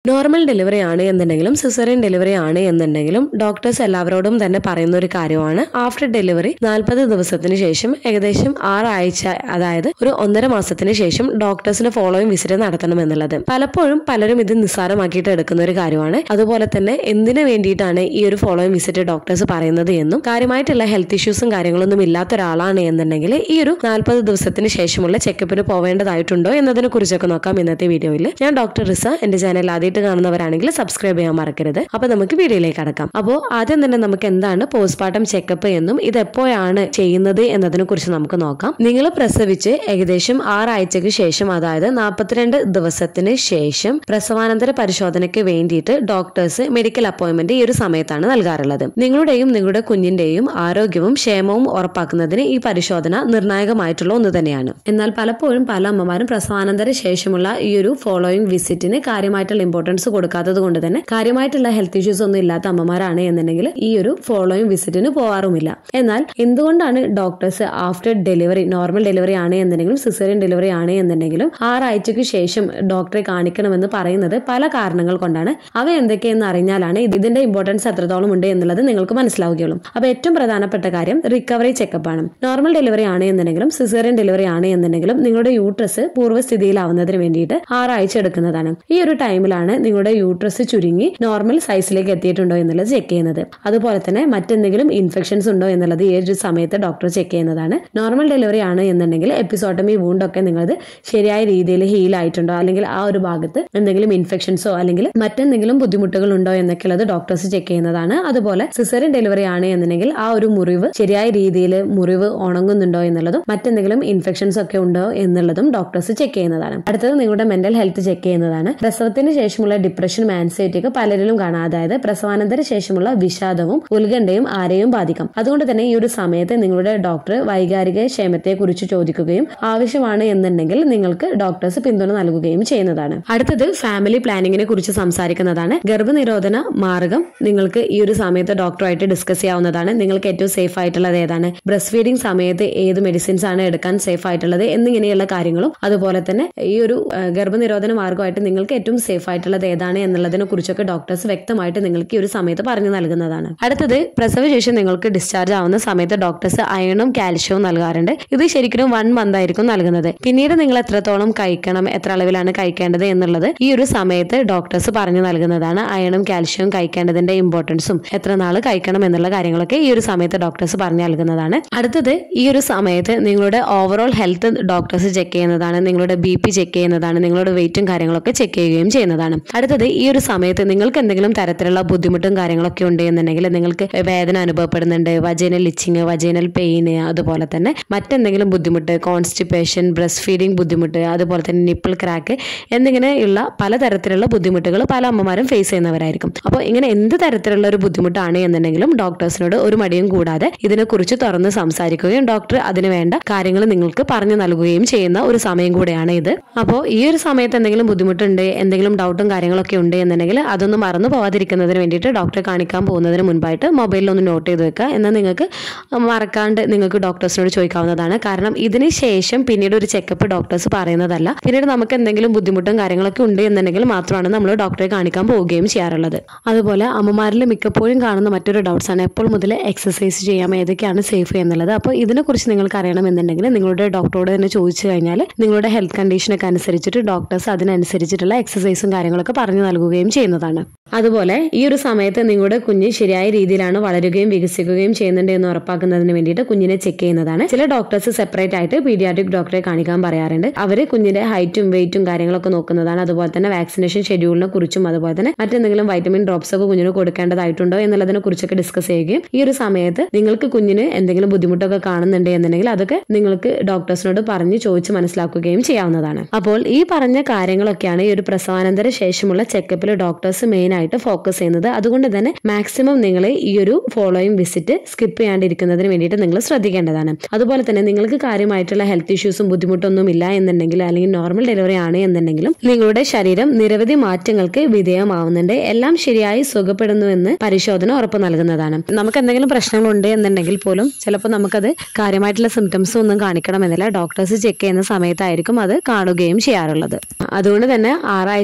Normal delivery ആണ് എന്നുണ്ടെങ്കിലും caesarean delivery ആണ് എന്നുണ്ടെങ്കിലും ഡോക്ടേഴ്സ് എല്ലാവരോടും തന്നെ പറയുന്ന ഒരു കാര്യമാണ് ആഫ്റ്റർ ഡെലിവറി 40 ദിവസത്തിന് ശേഷം ഏകദേശം 6 ആഴ്ച അതായത് ഒരു 1.5 മാസത്തിന് ശേഷം ഡോക്ടേഴ്സിന് ഫോളോയിങ് വിസിറ്റ് നടത്തണം എന്നുള്ളത്. പലപ്പോഴും പലരും ഇത് നിസ്സാരമാക്കിയിട്ട് എടുക്കുന്ന ഒരു കാര്യമാണ്. അതുപോലെ തന്നെ എന്തിനു വേണ്ടിയിട്ടാണ് ഈ ഒരു ഫോളോയിങ് വിസിറ്റ് ഡോക്ടേഴ്സ് പറയുന്നത് എന്നും കാര്യമായിട്ടുള്ള ഹെൽത്ത് ഇഷ്യൂസും കാര്യങ്ങളൊന്നും ഇല്ലാത്ത ഒരാളാണ് എന്നുണ്ടെങ്കിൽ ഈ ഒരു 40 ദിവസത്തിന് ശേഷമുള്ള ചെക്കപ്പിന് പോവേണ്ടതായിട്ടുണ്ടോ എന്നതിനെ കുറിച്ചൊക്കെ നോക്കാം ഇന്നത്തെ വീഡിയോയിൽ. ഞാൻ ഡോക്ടർ റിസ. എന്റെ ചാനൽ ആദ്യമായിട്ട് കാണുന്നവരാണെങ്കിൽ സബ്സ്ക്രൈബ് ചെയ്യാൻ മറക്കരുത്. അപ്പൊ നമുക്ക് വീഡിയോയിലേക്ക് കടക്കാം. അപ്പോൾ ആദ്യം തന്നെ നമുക്ക് എന്താണ് പോസ്റ്റ്മോർട്ടം ചെക്കപ്പ് എന്നും ഇത് എപ്പോഴാണ് ചെയ്യുന്നത് എന്നതിനെ കുറിച്ച് നമുക്ക് നോക്കാം. നിങ്ങൾ പ്രസവിച്ച് ഏകദേശം 6 ആഴ്ചക്ക് ശേഷം അതായത് 42 ദിവസത്തിന് ശേഷം പ്രസവാനന്തര പരിശോധനയ്ക്ക് വേണ്ടിയിട്ട് ഡോക്ടേഴ്സ് മെഡിക്കൽ അപ്പോയിന്റ്മെന്റ് ഈ ഒരു സമയത്താണ് നൽകാറുള്ളത്. നിങ്ങളുടെയും നിങ്ങളുടെ കുഞ്ഞിന്റെയും ആരോഗ്യവും ക്ഷേമവും ഉറപ്പാക്കുന്നതിന് ഈ പരിശോധന നിർണായകമായിട്ടുള്ള ഒന്ന് തന്നെയാണ്. എന്നാൽ പലപ്പോഴും പല അമ്മമാരും പ്രസവാനന്തര ശേഷമുള്ള ഈ ഒരു ഫോളോയിങ് വിസിറ്റിന് കാര്യമായിട്ടുള്ള ഇമ്പോർട്ടൻസ് കൊടുക്കാത്തത് കൊണ്ട് തന്നെ കാര്യമായിട്ടുള്ള ഹെൽത്ത് ഇഷ്യൂസ് ഒന്നും ഇല്ലാത്ത അമ്മമാരാണ് എന്നുണ്ടെങ്കിൽ ഈ ഒരു ഫോളോയിങ് വിസിറ്റിന് പോകാറുമില്ല. എന്നാൽ എന്തുകൊണ്ടാണ് doctors after delivery normal delivery ആണ് എന്നുണ്ടെങ്കിലും സിസേറിയൻ ഡെലിവറി ആണ് എന്നുണ്ടെങ്കിലും 6 ആഴ്ചയ്ക്ക് ശേഷം ഡോക്ടറെ കാണിക്കണമെന്ന് പറയുന്നത് പല കാരണങ്ങൾ കൊണ്ടാണ്. അവ എന്തൊക്കെയെന്ന് അറിഞ്ഞാലാണ് ഇതിന്റെ ഇമ്പോർട്ടൻസ് എത്രത്തോളം ഉണ്ട് എന്നുള്ളത് നിങ്ങൾക്ക് മനസ്സിലാവുകയുള്ളൂ. അപ്പൊ ഏറ്റവും പ്രധാനപ്പെട്ട കാര്യം റിക്കവറി ചെക്കപ്പ് ആണ്. നോർമൽ ഡെലിവറി ആണ് എന്നുണ്ടെങ്കിലും സിസേറിയൻ ഡെലിവറി ആണ് എന്നുണ്ടെങ്കിലും നിങ്ങളുടെ യൂട്രസ് പൂർവ്വസ്ഥിതിയിലാവുന്നതിന് വേണ്ടിയിട്ട് 6 ആഴ്ച എടുക്കുന്നതാണ്. ഈ ഒരു ടൈമിലാണ് നിങ്ങളുടെ യൂട്രസ് ചുരുങ്ങി നോർമൽ സൈസിലേക്ക് എത്തിയിട്ടുണ്ടോ എന്നുള്ളത് ചെക്ക് ചെയ്യുന്നത്. അതുപോലെ തന്നെ മറ്റെന്തെങ്കിലും ഇൻഫെക്ഷൻസ് ഉണ്ടോ എന്നുള്ളത് ഈ ഒരു സമയത്ത് ഡോക്ടർ ചെക്ക് ചെയ്യുന്നതാണ്. നോർമൽ ഡെലിവറി ആണ് എന്നുണ്ടെങ്കിൽ എപ്പിസോട്ടമി വൂണ്ടൊക്കെ നിങ്ങളത് ശരിയായ രീതിയിൽ ഹീൽ ആയിട്ടുണ്ടോ അല്ലെങ്കിൽ ആ ഒരു ഭാഗത്ത് എന്തെങ്കിലും ഇൻഫെക്ഷൻസോ അല്ലെങ്കിൽ മറ്റെന്തെങ്കിലും ബുദ്ധിമുട്ടുകൾ ഉണ്ടോ എന്നൊക്കെ ഉള്ളത് ഡോക്ടേഴ്സ് ചെക്ക് ചെയ്യുന്നതാണ്. അതുപോലെ സിസേറിയൻ ഡെലിവറി ആണ് എന്നുണ്ടെങ്കിൽ ആ ഒരു മുറിവ് ശരിയായ രീതിയിൽ മുറിവ് ഉണങ്ങുന്നുണ്ടോ എന്നുള്ളതും മറ്റെന്തെങ്കിലും ഇൻഫെക്ഷൻസ് ഒക്കെ ഉണ്ടോ എന്നുള്ളതും ഡോക്ടേഴ്സ് ചെക്ക് ചെയ്യുന്നതാണ്. അടുത്തത് നിങ്ങളുടെ മെന്റൽ ഹെൽത്ത് ചെക്ക് ചെയ്യുന്നതാണ്. പ്രസവത്തിന് ശേഷമുള്ള ഡിപ്രഷനും ആൻസൈറ്റിയൊക്കെ പലരിലും കാണാം. അതായത് പ്രസവാനന്തര ശേഷമുള്ള വിഷാദവും ഉത്കണ്ഠയും ആരെയും ബാധിക്കാം. അതുകൊണ്ട് തന്നെ ഈ ഒരു സമയത്ത് നിങ്ങളുടെ ഡോക്ടർ വൈകാരിക ക്ഷേമത്തെ കുറിച്ച് ചോദിക്കുകയും ആവശ്യമാണ് എന്നുണ്ടെങ്കിൽ നിങ്ങൾക്ക് ഡോക്ടേഴ്സ് പിന്തുണ നൽകുകയും ചെയ്യുന്നതാണ്. അടുത്തത് ഫാമിലി പ്ലാനിങ്ങിനെ കുറിച്ച് സംസാരിക്കുന്നതാണ്. ഗർഭനിരോധന മാർഗം നിങ്ങൾക്ക് ഈ ഒരു സമയത്ത് ഡോക്ടറുമായിട്ട് ഡിസ്കസ് ചെയ്യാവുന്നതാണ്. നിങ്ങൾക്ക് ഏറ്റവും സേഫ് ആയിട്ടുള്ളത് ഏതാണ്, ബ്രസ്റ്റ് ഫീഡിംഗ് സമയത്ത് ഏത് മെഡിസിൻസ് ആണ് എടുക്കാൻ സേഫ് ആയിട്ടുള്ളത് എന്നിങ്ങനെയുള്ള കാര്യങ്ങളും അതുപോലെ തന്നെ ഈ ഒരു ഗർഭനിരോധന മാർഗമായിട്ട് നിങ്ങൾക്ക് ഏറ്റവും സേഫ് ആയിട്ടുള്ളത് ഏതാണ് എന്നുള്ളതിനെ കുറിച്ചൊക്കെ ഡോക്ടേഴ്സ് വ്യക്തമായിട്ട് നിങ്ങൾക്ക് ഈ ഒരു സമയത്ത് പറഞ്ഞു നൽകുന്നതാണ്. അടുത്തത് പ്രസവശേഷം നിങ്ങൾക്ക് ഡിസ്ചാർജ് ആവുന്ന സമയത്ത് ഡോക്ടേഴ്സ് അയണും കാൽഷ്യവും നൽകാറുണ്ട്. ഇത് ശരിക്കും 1 മന്ത് ആയിരിക്കും നൽകുന്നത്. പിന്നീട് നിങ്ങൾ എത്രത്തോളം കഴിക്കണം, എത്ര അളവിലാണ് കഴിക്കേണ്ടത് എന്നുള്ളത് ഈ ഒരു സമയത്ത് ഡോക്ടേഴ്സ് പറഞ്ഞു നൽകുന്നതാണ്. അയണും കാൽഷ്യവും കഴിക്കേണ്ടതിന്റെ ഇമ്പോർട്ടൻസും എത്ര നാൾ കഴിക്കണം എന്നുള്ള കാര്യങ്ങളൊക്കെ ഈ ഒരു സമയത്ത് ഡോക്ടേഴ്സ് പറഞ്ഞു നൽകുന്നതാണ്. അടുത്തത് ഈ ഒരു സമയത്ത് നിങ്ങളുടെ ഓവറോൾ ഹെൽത്ത് ഡോക്ടേഴ്സ് ചെക്ക് ചെയ്യുന്നതാണ്. നിങ്ങളുടെ BP ചെക്ക് ചെയ്യുന്നതാണ്. നിങ്ങളുടെ വെയിറ്റും കാര്യങ്ങളൊക്കെ ചെക്ക് ചെയ്യുകയും ചെയ്യുന്നതാണ്. അടുത്തത് ഈ ഒരു സമയത്ത് നിങ്ങൾക്ക് എന്തെങ്കിലും തരത്തിലുള്ള ബുദ്ധിമുട്ടും കാര്യങ്ങളൊക്കെ ഉണ്ട് എന്നുണ്ടെങ്കിൽ നിങ്ങൾക്ക് വേദന അനുഭവപ്പെടുന്നുണ്ട്, വജൈനൽ ഇച്ചിങ്, വജൈനൽ പെയിന്, അതുപോലെ തന്നെ മറ്റെന്തെങ്കിലും ബുദ്ധിമുട്ട്, കോൺസ്റ്റിപ്പേഷൻ, ബ്രസ്റ്റ് ഫീഡിംഗ് ബുദ്ധിമുട്ട്, അതുപോലെ തന്നെ നിപ്പിൾ ക്രാക്ക് എന്നിങ്ങനെയുള്ള പലതരത്തിലുള്ള ബുദ്ധിമുട്ടുകൾ പല അമ്മമാരും ഫേസ് ചെയ്യുന്നവരായിരിക്കും. അപ്പോൾ ഇങ്ങനെ എന്ത് തരത്തിലുള്ള ഒരു ബുദ്ധിമുട്ടാണ് എന്നുണ്ടെങ്കിലും ഡോക്ടേഴ്സിനോട് ഒരു മടിയും കൂടാതെ ഇതിനെക്കുറിച്ച് തുറന്ന് സംസാരിക്കുകയും ഡോക്ടർ അതിന് വേണ്ട കാര്യങ്ങൾ നിങ്ങൾക്ക് പറഞ്ഞു നൽകുകയും ചെയ്യുന്ന ഒരു സമയം കൂടെയാണ് ഇത്. അപ്പോൾ ഈ ഒരു സമയത്ത് എന്തെങ്കിലും ബുദ്ധിമുട്ടുണ്ട്, എന്തെങ്കിലും ഡൗട്ടും കാര്യങ്ങളൊക്കെ ഉണ്ട് എന്നുണ്ടെങ്കിൽ അതൊന്നും മറന്നു പോകാതിരിക്കുന്നതിന് വേണ്ടിയിട്ട് ഡോക്ടറെ കാണിക്കാൻ പോകുന്നതിന് മുൻപായിട്ട് മൊബൈലിൽ ഒന്ന് നോട്ട് ചെയ്ത് വെക്കുക. എന്നാൽ നിങ്ങൾക്ക് മറക്കാണ്ട് നിങ്ങൾക്ക് ഡോക്ടേഴ്സിനോട് ചോദിക്കാവുന്നതാണ്. കാരണം ഇതിന് ശേഷം പിന്നീട് ഒരു ചെക്കപ്പ് ഡോക്ടേഴ്സ് പറയുന്നതല്ല. പിന്നീട് നമുക്ക് എന്തെങ്കിലും ബുദ്ധിമുട്ടും കാര്യങ്ങളൊക്കെ ഉണ്ട് എന്നുണ്ടെങ്കിൽ മാത്രമാണ് നമ്മൾ ഡോക്ടറെ കാണിക്കാൻ പോവുകയും ചെയ്യാറുള്ളത്. അതുപോലെ അമ്മമാരിൽ മിക്കപ്പോഴും കാണുന്ന മറ്റൊരു ഡൗട്ട്സ് ആണ് എപ്പോൾ മുതൽ എക്സസൈസ് ചെയ്യാം, ഏതൊക്കെയാണ് സേഫ് എന്നുള്ളത്. അപ്പോൾ ഇതിനെക്കുറിച്ച് നിങ്ങൾക്ക് അറിയണമെന്നുണ്ടെങ്കിൽ നിങ്ങളുടെ ഡോക്ടറോട് തന്നെ ചോദിച്ചു കഴിഞ്ഞാൽ നിങ്ങളുടെ ഹെൽത്ത് കണ്ടീഷനൊക്കെ അനുസരിച്ചിട്ട് ഡോക്ടേഴ്സ് അതിനനുസരിച്ചിട്ടുള്ള എക്സസൈസും കാര്യങ്ങളൊക്കെ പറഞ്ഞു നൽകുകയും ചെയ്യുന്നതാണ്. അതുപോലെ ഈ ഒരു സമയത്ത് നിങ്ങളുടെ കുഞ്ഞ് ശരിയായ രീതിയിലാണ് വളരുകയും വികസിക്കുകയും ചെയ്യുന്നുണ്ട് എന്ന് ഉറപ്പാക്കുന്നതിന് വേണ്ടിയിട്ട് കുഞ്ഞിനെ ചെക്ക് ചെയ്യുന്നതാണ്. ചില ഡോക്ടേഴ്സ് സെപ്പറേറ്റ് ആയിട്ട് പീഡിയാട്രിക് ഡോക്ടറെ കാണിക്കാൻ പറയാറുണ്ട്. അവര് കുഞ്ഞിന്റെ ഹൈറ്റും വെയിറ്റും കാര്യങ്ങളൊക്കെ നോക്കുന്നതാണ്. അതുപോലെ തന്നെ വാക്സിനേഷൻ ഷെഡ്യൂളിനെ കുറിച്ചും അതുപോലെ തന്നെ മറ്റെന്തെങ്കിലും വൈറ്റമിൻ ഡ്രോപ്സ് ഒക്കെ കുഞ്ഞിന് കൊടുക്കേണ്ടതായിട്ടുണ്ടോ എന്നുള്ളതിനെ കുറിച്ചൊക്കെ ഡിസ്കസ് ചെയ്യുകയും ഈ ഒരു സമയത്ത് നിങ്ങൾക്ക് കുഞ്ഞിന് എന്തെങ്കിലും ബുദ്ധിമുട്ടൊക്കെ കാണുന്നുണ്ട് എന്നുണ്ടെങ്കിൽ അതൊക്കെ നിങ്ങൾക്ക് ഡോക്ടേഴ്സിനോട് പറഞ്ഞ് ചോദിച്ച് മനസ്സിലാക്കുകയും ചെയ്യാവുന്നതാണ്. അപ്പോൾ ഈ പറഞ്ഞ കാര്യങ്ങളൊക്കെയാണ് ഈ ഒരു പ്രസവാനന്തര ശേഷമുള്ള ചെക്കപ്പിൽ ഡോക്ടേഴ്സ് മെയിൻ ആയിട്ട് ഫോക്കസ് ചെയ്യുന്നത്. അതുകൊണ്ട് തന്നെ മാക്സിമം നിങ്ങൾ ഈ ഒരു ഫോളോയിങ് വിസിറ്റ് സ്കിപ്പ് ചെയ്യാണ്ടിരിക്കുന്നതിന് വേണ്ടിയിട്ട് നിങ്ങൾ ശ്രദ്ധിക്കേണ്ടതാണ്. അതുപോലെ തന്നെ നിങ്ങൾക്ക് കാര്യമായിട്ടുള്ള ഹെൽത്ത് ഇഷ്യൂസും ബുദ്ധിമുട്ടൊന്നും ഇല്ല എന്നുണ്ടെങ്കിൽ അല്ലെങ്കിൽ നോർമൽ ഡെലിവറി ആണ് എന്നുണ്ടെങ്കിലും നിങ്ങളുടെ ശരീരം നിരവധി മാറ്റങ്ങൾക്ക് വിധേയമാവുന്നുണ്ട്, എല്ലാം ശരിയായി സുഖപ്പെടുന്നു എന്ന് പരിശോധന ഉറപ്പ് നൽകുന്നതാണ്. നമുക്ക് എന്തെങ്കിലും പ്രശ്നങ്ങളുണ്ട് എന്നുണ്ടെങ്കിൽ പോലും ചിലപ്പോൾ നമുക്കത് കാര്യമായിട്ടുള്ള സിംറ്റംസ് ഒന്നും കാണിക്കണമെന്നില്ല. ഡോക്ടേഴ്സ് ചെക്ക് ചെയ്യുന്ന സമയത്തായിരിക്കും അത് കാണുകയും ചെയ്യാറുള്ളത്. അതുകൊണ്ട് തന്നെ 6 ആഴ്ചയ്ക്ക് ശേഷം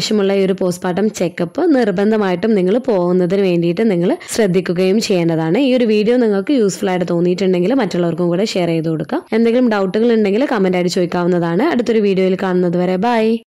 ശേഷമുള്ള ഈ ഒരു പോസ്റ്റ്മോർട്ടം ചെക്കപ്പ് നിർബന്ധമായിട്ടും നിങ്ങൾ പോകുന്നതിന് വേണ്ടിയിട്ട് നിങ്ങൾ ശ്രദ്ധിക്കുകയും ചെയ്യേണ്ടതാണ്. ഈ ഒരു വീഡിയോ നിങ്ങൾക്ക് യൂസ്ഫുൾ ആയിട്ട് തോന്നിയിട്ടുണ്ടെങ്കിൽ മറ്റുള്ളവർക്കും കൂടെ ഷെയർ ചെയ്ത് കൊടുക്കാം. എന്തെങ്കിലും ഡൗട്ടുകൾ ഉണ്ടെങ്കിൽ കമന്റ് ആയിട്ട് ചോദിക്കാവുന്നതാണ്. അടുത്തൊരു വീഡിയോയിൽ കാണുന്നത് വരെ ബൈ.